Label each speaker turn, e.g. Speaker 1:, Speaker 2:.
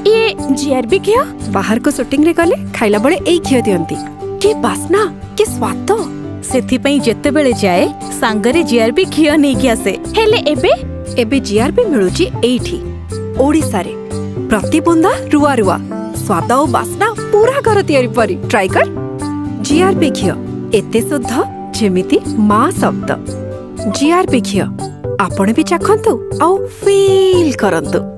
Speaker 1: ये जीआरबी घिया
Speaker 2: बाहर को शूटिंग रे गले खाइला बळे एई घिया दियंती के बास्ना के स्वाद
Speaker 1: सेथि पई जेते बेले जाए सांगरे जीआरबी घिया नै कि आसे हेले एबे
Speaker 2: जीआरबी मिलुची एठी ओडिसा रे प्रति बुंदा रुआ रुआ स्वाद और बास्ना पूरा घर तैयारी परी ट्राई कर जीआरबी घिया एते शुद्ध जेमिति मां शब्द जीआरबी घिया आपण भी चाखंतु आउ फील करंतु।